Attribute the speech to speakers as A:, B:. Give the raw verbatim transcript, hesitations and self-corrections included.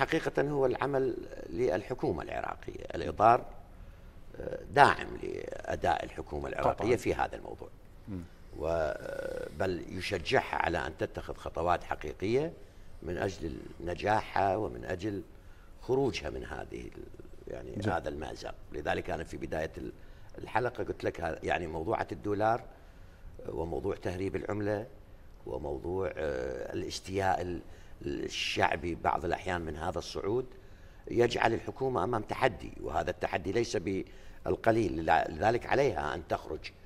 A: حقيقة هو العمل للحكومة العراقية، الإطار داعم لأداء الحكومة العراقية طبعا في هذا الموضوع، بل يشجعها على أن تتخذ خطوات حقيقية من أجل نجاحها ومن أجل خروجها من هذه يعني جل. هذا المأزق. لذلك أنا في بداية الحلقة قلت لك يعني موضوعة الدولار وموضوع تهريب العملة وموضوع الاستياء الشعبي بعض الأحيان من هذا الصعود يجعل الحكومة أمام تحدي، وهذا التحدي ليس بالقليل، لذلك عليها أن تخرج